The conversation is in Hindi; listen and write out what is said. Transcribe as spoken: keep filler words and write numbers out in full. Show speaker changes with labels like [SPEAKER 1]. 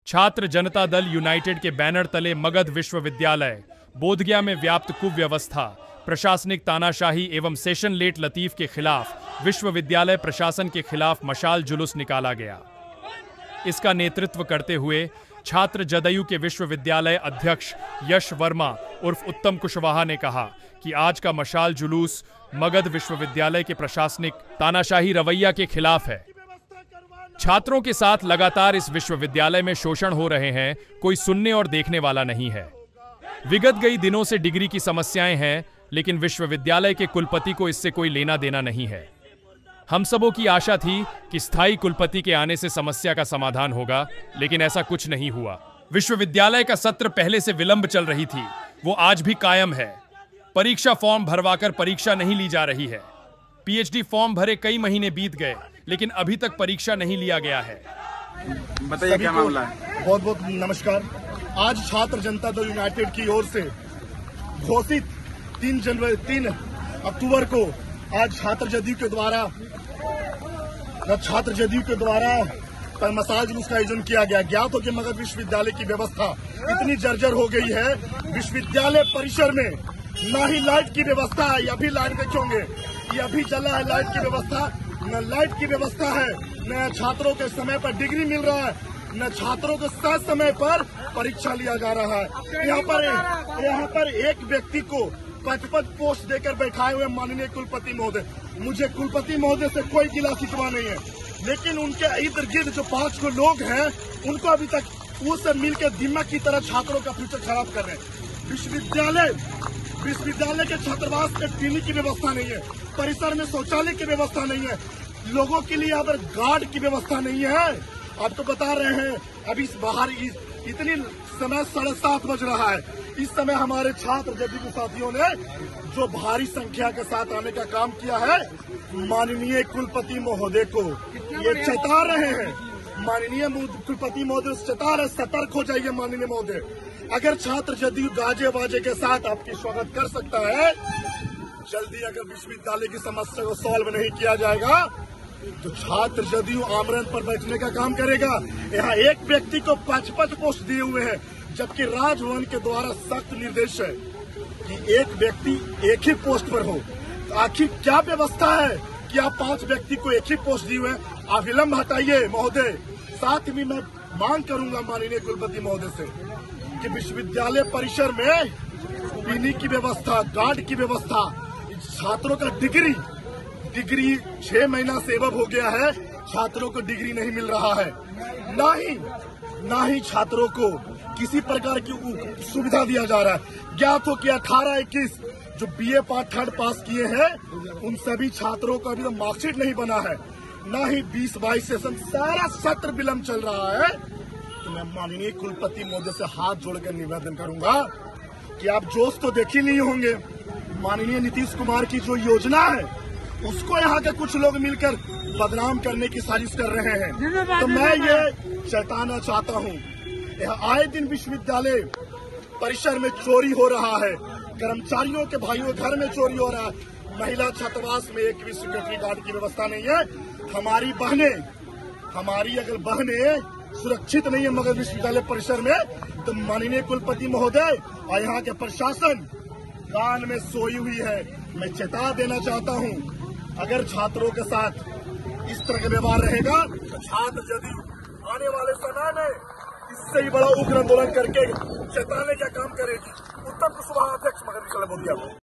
[SPEAKER 1] छात्र जनता दल यूनाइटेड के बैनर तले मगध विश्वविद्यालय बोधगया में व्याप्त कुव्यवस्था, प्रशासनिक तानाशाही एवं सेशन लेट लतीफ के खिलाफ विश्वविद्यालय प्रशासन के खिलाफ मशाल जुलूस निकाला गया। इसका नेतृत्व करते हुए छात्र जदयू के विश्वविद्यालय अध्यक्ष यश वर्मा उर्फ उत्तम कुशवाहा ने कहा कि आज का मशाल जुलूस मगध विश्वविद्यालय के प्रशासनिक तानाशाही रवैया के खिलाफ है। छात्रों के साथ लगातार इस विश्वविद्यालय में शोषण हो रहे हैं, कोई सुनने और देखने वाला नहीं है। विगत कई दिनों से डिग्री की समस्याएं हैं, लेकिन विश्वविद्यालय के कुलपति को इससे कोई लेना देना नहीं है। हम सबों की आशा थी कि स्थायी कुलपति के आने से समस्या का समाधान होगा, लेकिन ऐसा कुछ नहीं हुआ। विश्वविद्यालय का सत्र पहले से विलंब चल रही थी, वो आज भी कायम है। परीक्षा फॉर्म भरवाकर परीक्षा नहीं ली जा रही है। पीएचडी फॉर्म भरे कई महीने बीत गए, लेकिन अभी तक परीक्षा नहीं लिया गया है।
[SPEAKER 2] बताइए क्या मामला है।
[SPEAKER 3] बहुत बहुत नमस्कार। आज छात्र जनता दल यूनाइटेड की ओर से घोषित तीन जनवरी तीन अक्टूबर को आज छात्र जदयू के द्वारा छात्र जदयू के द्वारा मशाल जुलूस का आयोजन किया गया। ज्ञात हो कि मगध विश्वविद्यालय की व्यवस्था इतनी जर्जर हो गई है, विश्वविद्यालय परिसर में न ही लाइट की व्यवस्था है। अभी लाइट देखोगे, ये अभी चला है लाइट की व्यवस्था, न लाइट की व्यवस्था है, न छात्रों के समय पर डिग्री मिल रहा है, न छात्रों को सही समय पर परीक्षा लिया जा रहा है। यहाँ पर यहाँ पर एक व्यक्ति को पद पद पोस्ट देकर बैठाए हुए माननीय कुलपति महोदय। मुझे कुलपति महोदय से कोई गिला शिकवा नहीं है, लेकिन उनके इर्द गिर्द जो पांच को लोग हैं, उनको अभी तक वो सब मिलकर दिमाग की तरह छात्रों का फ्यूचर खराब कर रहे हैं। विश्वविद्यालय विश्वविद्यालय के छात्रावास में पीने की व्यवस्था नहीं है, परिसर में शौचालय की व्यवस्था नहीं है, लोगों के लिए अगर गार्ड की व्यवस्था नहीं है। आप तो बता रहे हैं अभी इस बाहर इस, इतनी समय साढ़े सात बज रहा है। इस समय हमारे छात्र जदयू साथियों ने जो भारी संख्या के साथ आने का काम किया है, माननीय कुलपति महोदय को ये चेता रहे हैं। माननीय कुलपति महोदय चेता रहे, सतर्क हो जाइए माननीय महोदय। अगर छात्र जदयू गाजे बाजे के साथ आपकी स्वागत कर सकता है, जल्दी अगर विश्वविद्यालय की समस्या को सॉल्व नहीं किया जाएगा तो छात्र जदयू आमरण पर बैठने का काम करेगा। यहाँ एक व्यक्ति को पांच पांच पोस्ट दिए हुए हैं, जबकि राजभवन के द्वारा सख्त निर्देश है कि एक व्यक्ति एक ही पोस्ट पर हो। तो आखिर क्या व्यवस्था है कि आप पांच व्यक्ति को एक ही पोस्ट दिए हुए हैं? अविलंब हटाइए महोदय। साथ ही मैं मांग करूंगा माननीय कुलपति महोदय से कि विश्वविद्यालय परिसर में पीने की व्यवस्था, गार्ड की व्यवस्था, छात्रों का डिग्री डिग्री छह महीना से एवं हो गया है, छात्रों को डिग्री नहीं मिल रहा है। ना ही ना ही छात्रों को किसी प्रकार की सुविधा दिया जा रहा है। ज्ञात हो कि अठारह इक्कीस जो बीए पास थर्ड पास किए हैं, उन सभी छात्रों का अभी तक मार्कशीट नहीं बना है। ना ही बीस बाईस सेशन, सारा सत्र विलंब चल रहा है। तो मैं माननीय कुलपति महोदय से हाथ जोड़कर निवेदन करूंगा कि आप जोश तो देख ही नहीं होंगे। माननीय नीतीश कुमार की जो योजना है, उसको यहाँ के कुछ लोग मिलकर बदनाम करने की साजिश कर रहे हैं। तो मैं ये चेताना चाहता हूँ, यहाँ आए दिन विश्वविद्यालय परिसर में चोरी हो रहा है, कर्मचारियों के भाइयों घर में चोरी हो रहा है, महिला छात्रावास में एक भी सिक्योरिटी गार्ड की व्यवस्था नहीं है। हमारी बहनें हमारी अगर बहनें सुरक्षित नहीं है मगध विश्वविद्यालय परिसर में, तो माननीय कुलपति महोदय और यहाँ के प्रशासन कान में सोई हुई है। मैं चेता देना चाहता हूँ, अगर छात्रों के साथ इस तरह का व्यवहार रहेगा तो छात्र जदयू आने वाले समय में इससे ही बड़ा उग्र आंदोलन करके चेताने का काम करेगी। उत्तम कुशवाहा, अध्यक्ष मगध विश्वविद्यालय बोधगया।